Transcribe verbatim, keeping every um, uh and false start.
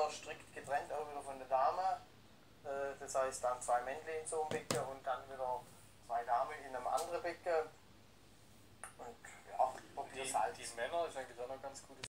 strikt getrennt, auch wieder von der Dame. Äh, das heißt dann zwei Männchen in so einem Becken und dann wieder zwei Damen in einem anderen Becken. Und ja, probier es halt. Die Männer ist eigentlich auch noch ganz gut.